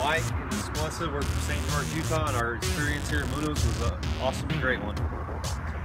Mike and Melissa. We're from St. George, Utah, and our experience here at Munoz was an awesome, great one.